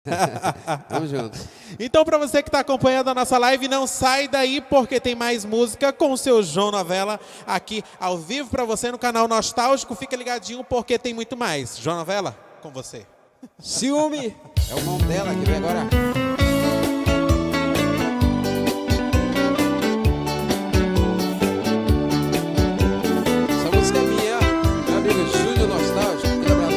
Vamos junto. Então, para você que está acompanhando a nossa live, não sai daí porque tem mais música com o seu João Novella aqui ao vivo para você no canal Nostálgico. Fica ligadinho porque tem muito mais. João Novella, com você. Ciúme é o nome dela que vem agora. Essa música é minha, meu amigo Júnior Nostálgico.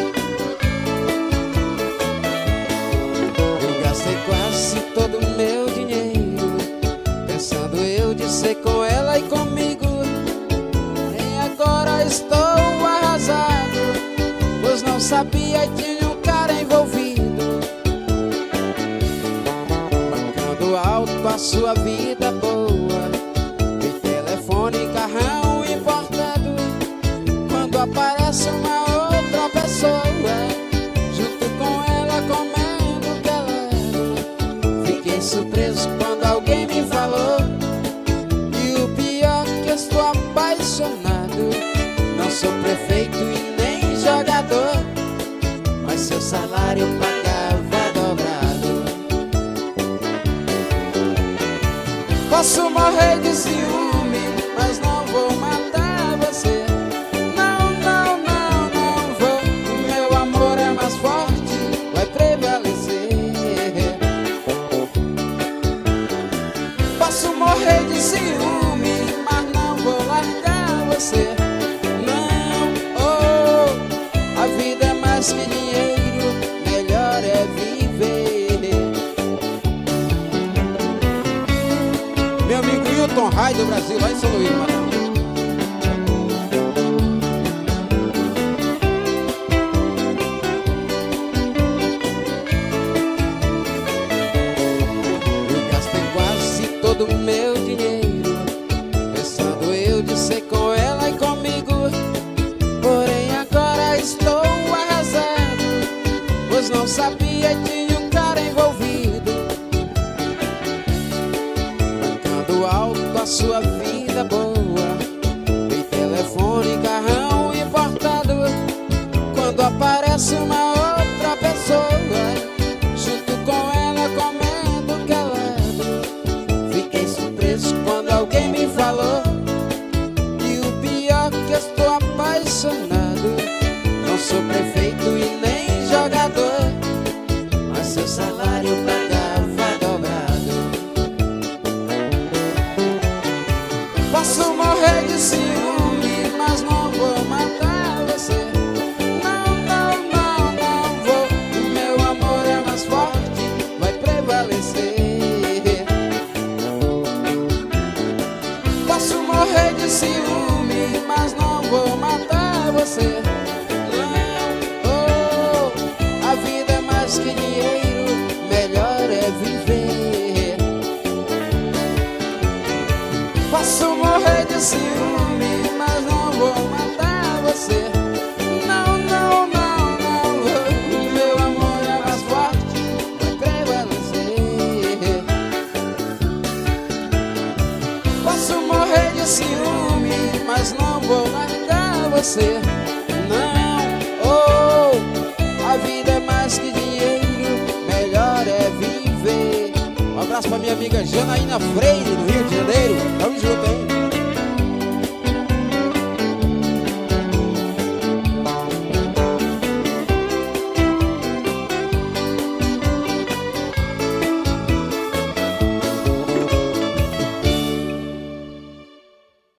Eu gastei quase todo o meu dinheiro pensando eu de ser com ela e comigo. E agora estou arrasado, pois não sabia que tinha um cara envolvido, bancando alto a sua vida boa, tem telefone e carrão importado. Quando aparece uma outra pessoa junto com ela comendo o que ela era, fiquei surpreso quando alguém me falou. E o pior que eu estou apaixonado, não sou prefeito e nem jogador, mas seu salário pagava dobrado. Posso morrer de ciúme, mas não vou matar você. Não, não, não, não vou. O meu amor é mais forte, vai prevalecer. Posso morrer de ciúme, mas não vou largar você. A vida é mais que dinheiro, melhor é viver. Meu amigo Hilton Rai do Brasil, lá em São Luís, Maranhão. Eu gastei quase todo o meu dinheiro pensando eu de ser com ela e comigo. Porém agora estou arrasado, pois não sabia que tinha um cara envolvido, bancando alto a sua vida boa, tem telefone e carrão importado. Quando aparece uma outra pessoa junto com ela comendo calado, fiquei surpreso quando alguém me falou. E o pior que eu estou apaixonado, não sou prefeito e nem jogador, mas seu salário pagava dobrado. Posso morrer de ciúme, mas não vou matar você. Não, não, não, não vou. O meu amor é mais forte, vai prevalecer. Posso morrer de ciúme, mas não vou matar você. A vida é mais que dinheiro, melhor é viver. Posso morrer de ciúme, mas não vou matar você. Não, não, não, não vou. O meu amor é mais forte, vai prevalecer. Posso morrer de ciúme, mas não vou largar você. A vida é mais que dinheiro, melhor é viver. Um abraço pra minha amiga Janaína Freire, do Rio de Janeiro. Tamo junto, hein?